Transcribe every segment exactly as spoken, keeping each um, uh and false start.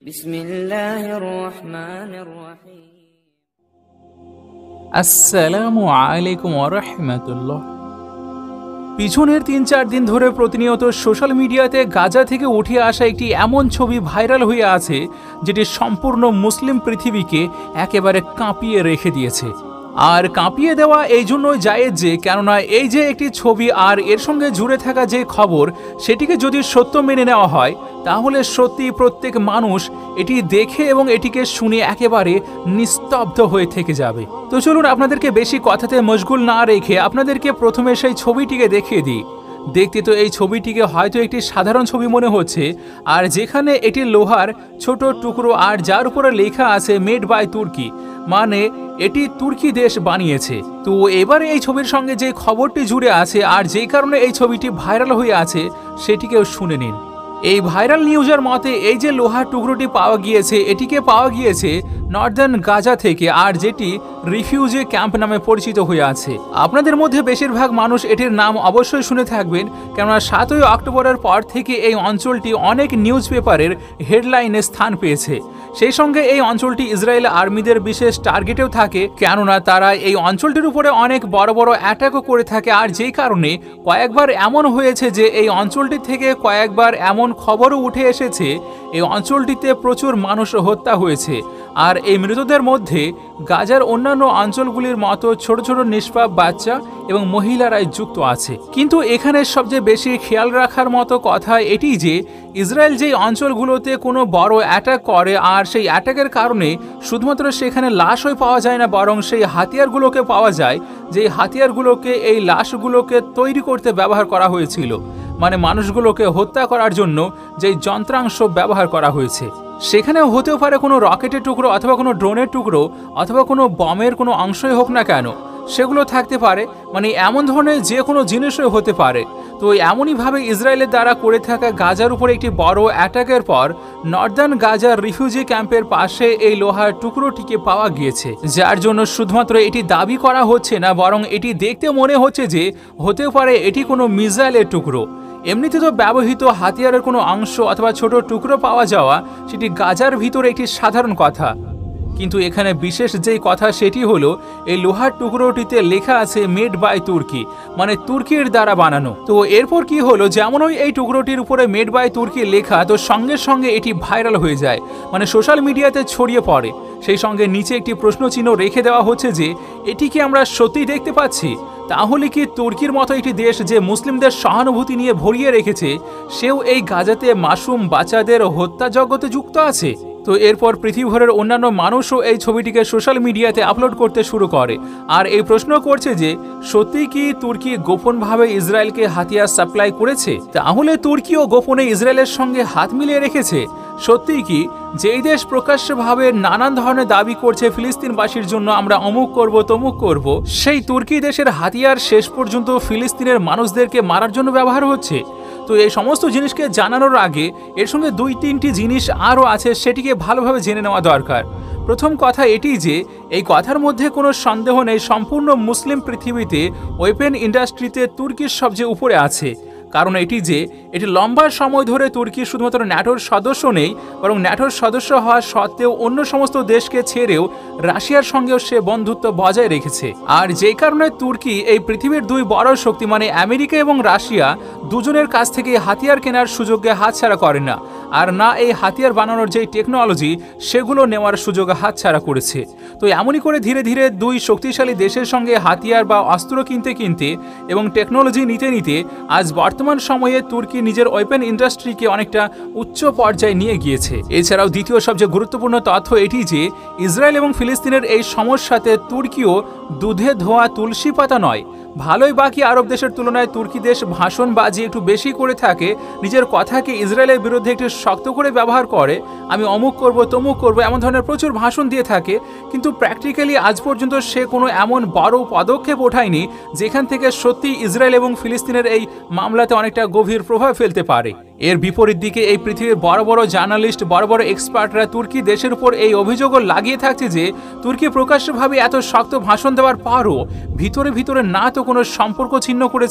বিসমিল্লাহির রহমানির রহিম। আসসালামু আলাইকুম ওয়া রাহমাতুল্লাহ। পিছনের তিন চার দিন ধরে প্রতিনিয়ত সোশ্যাল মিডিয়াতে গাজা থেকে উঠে আসা একটি এমন ছবি ভাইরাল হয়ে আছে যেটি সম্পূর্ণ মুসলিম পৃথিবীকে একেবারে কাঁপিয়ে রেখে দিয়েছে। আর কাঁপিয়ে দেওয়া এই জন্যই জায়েজ যে কেননা এই যে একটি ছবি আর এর সঙ্গে জুড়ে থাকা যে খবর সেটিকে যদি সত্য মেনে নেওয়া হয় তাহলে সত্যি প্রত্যেক মানুষ এটি দেখে এবং এটিকে শুনে একেবারে নিস্তব্ধ হয়ে থেকে যাবে। তো চলুন আপনাদেরকে বেশি কথাতে মশগুল না রেখে আপনাদেরকে প্রথমে সেই ছবিটিকে দেখিয়ে দিই। দেখতে তো এই ছবিটিকে হয়তো একটি সাধারণ ছবি মনে হচ্ছে, আর যেখানে এটি লোহার ছোট টুকরো আর যার উপরে লেখা আছে মেড বাই তুর্কি, মানে এটি তুর্কি দেশ বানিয়েছে। তো এবারে এই ছবির সঙ্গে যে খবরটি জুড়ে আছে আর যেই কারণে এই ছবিটি ভাইরাল হয়ে আছে সেটিকেও শুনে নিন। এই ভাইরাল নিউজের মতে এই যে লোহার টুকরোটি পাওয়া গিয়েছে এটিকে পাওয়া গিয়েছে নর্দার্ন গাজা থেকে, আর যেটি রিফিউজি ক্যাম্প নামে পরিচিত হয়ে আছে। আপনাদের মধ্যে বেশিরভাগ মানুষ এটির নাম অবশ্যই শুনে থাকবেন, কেননা সাতই অক্টোবরের পর থেকে এই অঞ্চলটি অনেক নিউজ পেপারের হেডলাইনে স্থান পেয়েছে। সেই সঙ্গে এই অঞ্চলটি ইসরায়েল আর্মিদের বিশেষ টার্গেটেও থাকে, কেননা তারা এই অঞ্চলটির উপরে অনেক বড় বড় অ্যাটাকও করে থাকে। আর যেই কারণে কয়েকবার এমন হয়েছে যে এই অঞ্চলটি থেকে কয়েকবার এমন খবরও উঠে এসেছে এই অঞ্চলটিতে প্রচুর মানুষ হত্যা হয়েছে। আর এই মৃতদের মধ্যে গাজার অন্যান্য অঞ্চলগুলির মতো ছোট ছোট নিষ্পাপ বাচ্চা এবং মহিলারাই যুক্ত আছে। কিন্তু এখানে সবচেয়ে বেশি খেয়াল রাখার মতো কথা এটি যে ইসরায়েল যেই অঞ্চলগুলোতে কোনো বড় অ্যাটাক করে আর সেই অ্যাটাকের কারণে শুধুমাত্র সেখানে লাশই পাওয়া যায় না, বরং সেই হাতিয়ারগুলোকে পাওয়া যায় যেই হাতিয়ারগুলোকে এই লাশগুলোকে তৈরি করতে ব্যবহার করা হয়েছিল, মানে মানুষগুলোকে হত্যা করার জন্য যেই যন্ত্রাংশ ব্যবহার করা হয়েছে। সেখানেও হতেও পারে কোনো রকেটের টুকরো অথবা কোনো ড্রোনের টুকরো অথবা কোনো বমের কোনো অংশই হোক না কেন, সেগুলো থাকতে পারে, মানে এমন ধরনের যে কোনো জিনিসই হতে পারে। তো এমনইভাবে ইসরায়েলের দ্বারা করে থাকা গাজার উপরে একটি বড় অ্যাটাকের পর নর্দার্ন গাজার রিফিউজি ক্যাম্পের পাশে এই লোহার টুকরোটিকে পাওয়া গিয়েছে, যার জন্য শুধুমাত্র এটি দাবি করা হচ্ছে না, বরং এটি দেখতে মনে হচ্ছে যে হতেও পারে এটি কোনো মিসাইলের টুকরো। এমনিতে তো ব্যবহৃত হাতিয়ারের কোনো অংশ অথবা ছোট টুকরো পাওয়া যাওয়া সেটি গাজার ভিতরে একটি সাধারণ কথা, কিন্তু এখানে বিশেষ যেই কথা সেটি হলো এই লোহার টুকরোটিতে লেখা আছে মেড বাই তুর্কি, মানে তুর্কির দ্বারা বানানো। তো এরপর কি হলো, যেমনই এই টুকরোটির উপরে মেড বাই তুর্কি লেখা, তো সঙ্গে সঙ্গে এটি ভাইরাল হয়ে যায়, মানে সোশ্যাল মিডিয়াতে ছড়িয়ে পড়ে। সেই সঙ্গে নিচে একটি প্রশ্নচিহ্ন রেখে দেওয়া হচ্ছে যে এটি কি আমরা সত্যিই দেখতে পাচ্ছি? তাহলে কি তুর্কির মতো একটি দেশ যে মুসলিমদের সহানুভূতি নিয়ে ভরিয়ে রেখেছে সেও এই গাজাতে মাসুম বাচ্চাদের হত্যা জগতে যুক্ত আছে? তো এরপর পৃথিবীভরের অন্যান্য মানুষও এই ছবিটিকে সোশ্যাল মিডিয়াতে আপলোড করতে শুরু করে আর এই প্রশ্ন করছে যে সত্যি কি তুর্কি গোপনভাবে ইসরায়েলকে হাতিয়ার সাপ্লাই করেছে? তাহলে তুর্কিও গোপনে ইসরায়েলের সঙ্গে হাত মিলিয়ে রেখেছে? সত্যি কি যেই দেশ প্রকাশ্যভাবে নানান ধরনের দাবি করছে ফিলিস্তিনবাসীর জন্য আমরা অমুক করব তমুক করব, সেই তুর্কি দেশের হাতিয়ার শেষ পর্যন্ত ফিলিস্তিনের মানুষদেরকে মারার জন্য ব্যবহার হচ্ছে? তো এই সমস্ত জিনিসকে জানানোর আগে এর সঙ্গে দুই তিনটি জিনিস আরও আছে, সেটিকে ভালোভাবে জেনে নেওয়া দরকার। প্রথম কথা এটি যে এই কথার মধ্যে কোনো সন্দেহ নেই, সম্পূর্ণ মুসলিম পৃথিবীতে ওয়েপেন ইন্ডাস্ট্রিতে তুর্কির সবচেয়ে উপরে আছে। কারণ এটি যে এটি লম্বা সময় ধরে তুর্কি শুধুমাত্র ন্যাটোর সদস্য নেই, বরং ন্যাটোর সদস্য হওয়া সত্ত্বেও অন্য সমস্ত দেশকে ছেড়েও রাশিয়ার সঙ্গেও সে বন্ধুত্ব বজায় রেখেছে। আর যেই কারণে তুর্কি এই পৃথিবীর দুই বড় শক্তি মানে আমেরিকা এবং রাশিয়া দুজনের কাছ থেকে হাতিয়ার কেনার সুযোগে হাতছাড়া করে না, আর না এই হাতিয়ার বানানোর যেই টেকনোলজি সেগুলো নেওয়ার সুযোগ হাতছাড়া করেছে। তো এমনই করে ধীরে ধীরে দুই শক্তিশালী দেশের সঙ্গে হাতিয়ার বা অস্ত্র কিনতে কিনতে এবং টেকনোলজি নিতে নিতে আজ বর্তমান সময়ে তুর্কি নিজের ওয়েপেন ইন্ডাস্ট্রিকে অনেকটা উচ্চ পর্যায়ে নিয়ে গিয়েছে। এছাড়াও দ্বিতীয় সবচেয়ে গুরুত্বপূর্ণ তথ্য এটি যে ইসরায়েল এবং ফিলিস্তিনের এই সমস্যাতে তুর্কিও দুধে ধোয়া তুলসী পাতা নয়। ভালোই বাকি আরব দেশের তুলনায় তুর্কি দেশ ভাষণবাজি একটু বেশি করে থাকে, নিজের কথাকে ইসরায়েলের বিরুদ্ধে একটু শক্ত করে ব্যবহার করে, আমি অমুক করব তমুক করব এমন ধরনের প্রচুর ভাষণ দিয়ে থাকে, কিন্তু প্র্যাকটিক্যালি আজ পর্যন্ত সে কোনো এমন বড় পদক্ষেপ ওঠায়নি যেখান থেকে সত্যি ইসরায়েল এবং ফিলিস্তিনের এই মামলাতে অনেকটা গভীর প্রভাব ফেলতে পারে। এর বিপরীত দিকে এই পৃথিবীর বড় বড় জার্নালিস্ট বড় বড় এক্সপার্টরা তুর্কি দেশের উপর এই অভিযোগও লাগিয়ে থাকছে যে তুর্কি প্রকাশ্যভাবে এত শক্ত ভাষণ দেওয়ার পরও ভিতরে ভিতরে না তো কোনো সম্পর্ক ছিন্ন করেছে,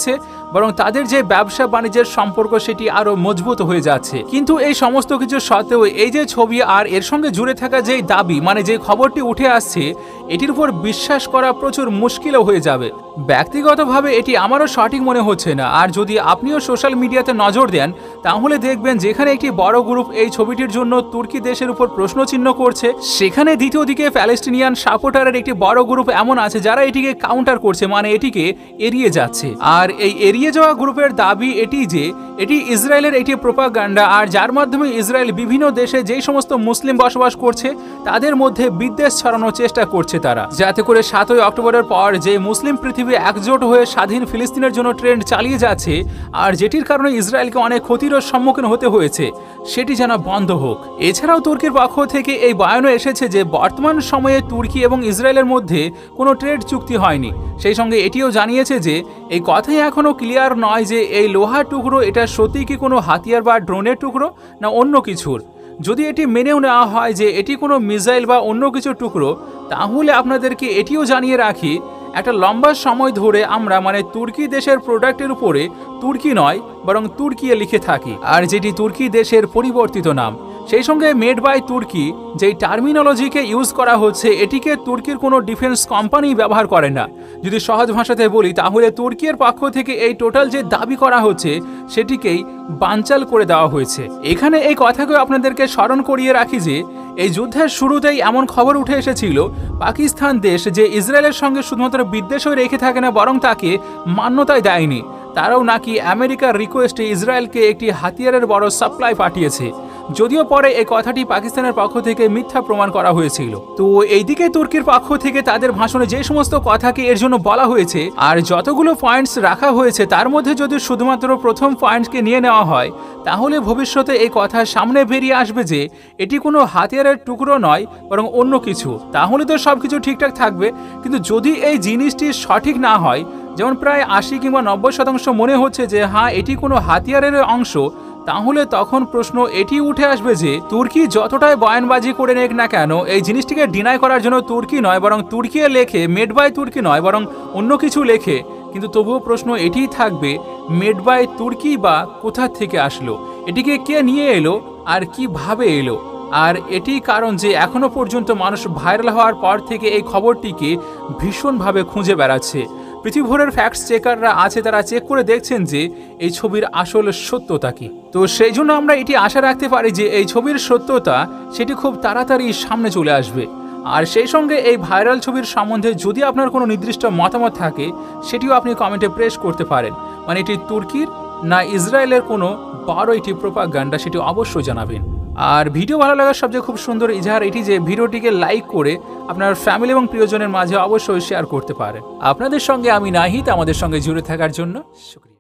বরং তাদের যে ব্যবসা বাণিজ্যের সম্পর্ক সেটি আরো মজবুত হয়ে যাচ্ছে। কিন্তু এই সমস্ত কিছু সত্ত্বেও এই যে ছবি আর এর সঙ্গে জুড়ে থাকা যে দাবি, মানে যে খবরটি উঠে আসছে, এটির উপর বিশ্বাস করা প্রচুর মুশকিলও হয়ে যাবে। ব্যক্তিগতভাবে এটি আমারও সঠিক মনে হচ্ছে না। আর যদি আপনিও সোশ্যাল মিডিয়াতে নজর দেন তাহলে দেখবেন যেখানে একটি বড় গ্রুপ এই ছবিটির জন্য তুর্কি দেশের উপর প্রশ্নচিহ্ন করছে, সেখানে দ্বিতীয় দিকে প্যালেস্টিনিয়ান সাপোর্টারের একটি বড় গ্রুপ এমন আছে যারা এটিকে কাউন্টার করছে, মানে এটিকে এড়িয়ে যাচ্ছে। আর এই এড়িয়ে যাওয়া গ্রুপের দাবি এটি যে এটি ইসরায়েলের একটি প্রোপাগান্ডা, আর যার মাধ্যমে ইসরায়েল বিভিন্ন দেশে যেই সমস্ত মুসলিম বসবাস করছে তাদের মধ্যে বিদ্বেষ ছড়ানোর চেষ্টা করছে তারা, যাতে করে সাতই অক্টোবরের পর যে মুসলিম পৃথিবী একজোট হয়ে স্বাধীন ফিলিস্তিনের জন্য ট্রেন্ড চালিয়ে যাচ্ছে আর যেটির কারণে ইসরায়েলকে অনেক ক্ষতির সম্মুখীন হতে হয়েছে সেটি যেন বন্ধ হোক। এছাড়াও তুর্কির পক্ষ থেকে এই বয়ানও এসেছে যে বর্তমান সময়ে তুর্কি এবং ইসরায়েলের মধ্যে কোনো ট্রেড চুক্তি হয়নি। সেই সঙ্গে এটিও জানিয়েছে যে এই কথাই এখনও ক্লিয়ার নয় যে এই লোহার টুকরো এটা সত্যি কি কোনো হাতিয়ার বা ড্রোনের টুকরো না অন্য কিছুর। যদি এটি মেনেও নেওয়া হয় যে এটি কোনো মিসাইল বা অন্য কিছু টুকরো, তাহলে আপনাদেরকে এটিও জানিয়ে রাখি একটা লম্বা সময় ধরে আমরা মানে তুর্কি দেশের প্রোডাক্টের উপরে তুর্কি নয় বরং তুর্কিয়ে লিখে থাকি, আর যেটি তুর্কি দেশের পরিবর্তিত নাম। সেই সঙ্গে মেড বাই তুর্কি যেই টার্মিনোলজিকে ইউজ করা হচ্ছে এটিকে তুর্কির কোনো ডিফেন্স কোম্পানি ব্যবহার করে না। যদি সহজ ভাষাতে বলি তাহলে তুর্কির পক্ষ থেকে এই টোটাল যে দাবি করা হচ্ছে সেটিকেই বানচাল করে দেওয়া হয়েছে। এখানে এই কথাকে আপনাদেরকে স্মরণ করিয়ে রাখি যে এই যুদ্ধের শুরুতেই এমন খবর উঠে এসেছিল পাকিস্তান দেশ যে ইসরায়েলের সঙ্গে শুধুমাত্র বিদ্বেষই রেখে থাকে না বরং তাকে মান্যতাই দেয়নি, তারাও নাকি আমেরিকার রিকোয়েস্টে ইসরায়েলকে একটি হাতিয়ারের বড় সাপ্লাই পাঠিয়েছে। যদিও পরে এই কথাটি পাকিস্তানের পক্ষ থেকে মিথ্যা প্রমাণ করা হয়েছিল। তো এইদিকে তুর্কির পক্ষ থেকে তাদের ভাষণে যে সমস্ত কথাকে এর জন্য বলা হয়েছে আর যতগুলো পয়েন্টস রাখা হয়েছে তার মধ্যে যদি শুধুমাত্র প্রথম পয়েন্টকে নিয়ে নেওয়া হয় তাহলে ভবিষ্যতে এই কথা সামনে বেরিয়ে আসবে যে এটি কোনো হাতিয়ারের টুকরো নয় বরং অন্য কিছু। তাহলে তো সব কিছু ঠিকঠাক থাকবে। কিন্তু যদি এই জিনিসটি সঠিক না হয়, যেমন প্রায় আশি কিংবা নব্বই শতাংশ মনে হচ্ছে যে হ্যাঁ এটি কোনো হাতিয়ারের অংশ, তাহলে তখন প্রশ্ন এটি উঠে আসবে যে তুর্কি যতটাই বয়ানবাজি করে নেক না কেন এই জিনিসটিকে ডিনাই করার জন্য তুর্কি নয় বরং তুর্কিয়ে লেখে, মেড বাই তুর্কি নয় বরং অন্য কিছু লেখে, কিন্তু তবুও প্রশ্ন এটিই থাকবে মেড বাই তুর্কি বা কোথা থেকে আসলো, এটিকে কে নিয়ে এলো আর কিভাবে এলো। আর এটি কারণ যে এখনো পর্যন্ত মানুষ ভাইরাল হওয়ার পর থেকে এই খবরটিকে ভীষণভাবে খুঁজে বেড়াচ্ছে। পৃথিবীভরের ফ্যাক্টস চেকাররা আছে, তারা চেক করে দেখছেন যে এই ছবির আসল সত্যতা কি। তো সেই জন্য আমরা এটি আশা রাখতে পারি যে এই ছবির সত্যতা সেটি খুব তাড়াতাড়ি সামনে চলে আসবে। আর সেই সঙ্গে এই ভাইরাল ছবির সম্বন্ধে যদি আপনার কোনো নির্দিষ্ট মতামত থাকে সেটিও আপনি কমেন্টে প্রেস করতে পারেন। মানে এটি তুর্কির না ইসরায়েলের কোনো বড় এটি প্রোপাগান্ডা সেটি অবশ্যই জানাবেন। আর ভিডিও ভালো লাগার সবচেয়ে খুব সুন্দর ইজাহার এটি যে ভিডিওটিকে লাইক করে আপনার ফ্যামিলি এবং প্রিয়জনের মাঝে অবশ্যই শেয়ার করতে পারেন। আপনাদের সঙ্গে আমি নাহিদ, আমাদের সঙ্গে জুড়ে থাকার জন্য শুকরিয়া।